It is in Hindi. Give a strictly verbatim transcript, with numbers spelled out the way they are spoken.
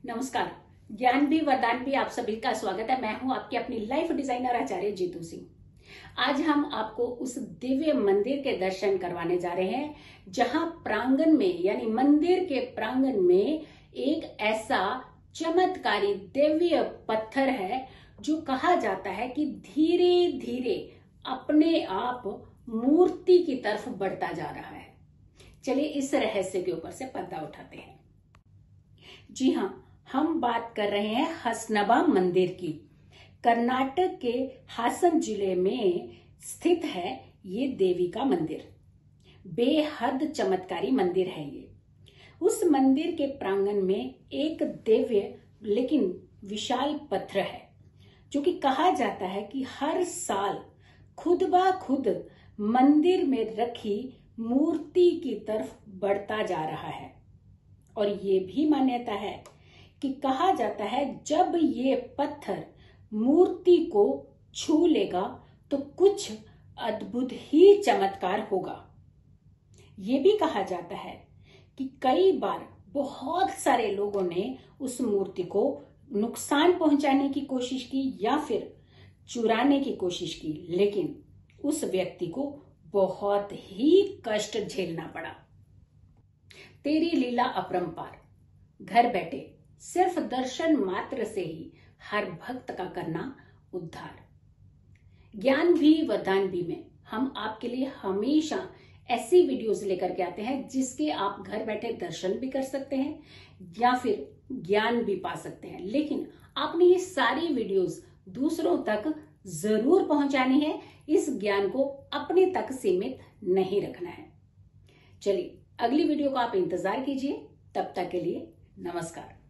नमस्कार। ज्ञान भी वरदान भी आप सभी का स्वागत है। मैं हूं आपकी अपनी लाइफ डिजाइनर आचार्य जीतू सिंह। आज हम आपको उस दिव्य मंदिर के दर्शन करवाने जा रहे हैं जहां प्रांगण में यानी मंदिर के प्रांगण में एक ऐसा चमत्कारी दिव्य पत्थर है जो कहा जाता है कि धीरे धीरे अपने आप मूर्ति की तरफ बढ़ता जा रहा है। चलिए इस रहस्य के ऊपर से पर्दा उठाते हैं। जी हाँ, हम बात कर रहे हैं हसनबा मंदिर की। कर्नाटक के हासन जिले में स्थित है ये देवी का मंदिर। बेहद चमत्कारी मंदिर है ये। उस मंदिर के प्रांगण में एक दिव्य लेकिन विशाल पत्थर है जो कि कहा जाता है कि हर साल खुद ब खुद मंदिर में रखी मूर्ति की तरफ बढ़ता जा रहा है। और ये भी मान्यता है कि कहा जाता है जब ये पत्थर मूर्ति को छू लेगा तो कुछ अद्भुत ही चमत्कार होगा। ये भी कहा जाता है कि कई बार बहुत सारे लोगों ने उस मूर्ति को नुकसान पहुंचाने की कोशिश की या फिर चुराने की कोशिश की, लेकिन उस व्यक्ति को बहुत ही कष्ट झेलना पड़ा। तेरी लीला अपरंपार। घर बैठे सिर्फ दर्शन मात्र से ही हर भक्त का करना उद्धार। ज्ञान भी वरदान भी में हम आपके लिए हमेशा ऐसी वीडियोस लेकर के आते हैं जिसके आप घर बैठे दर्शन भी कर सकते हैं या फिर ज्ञान भी पा सकते हैं। लेकिन आपने ये सारी वीडियोस दूसरों तक जरूर पहुंचानी है। इस ज्ञान को अपने तक सीमित नहीं रखना है। चलिए अगली वीडियो का आप इंतजार कीजिए। तब तक के लिए नमस्कार।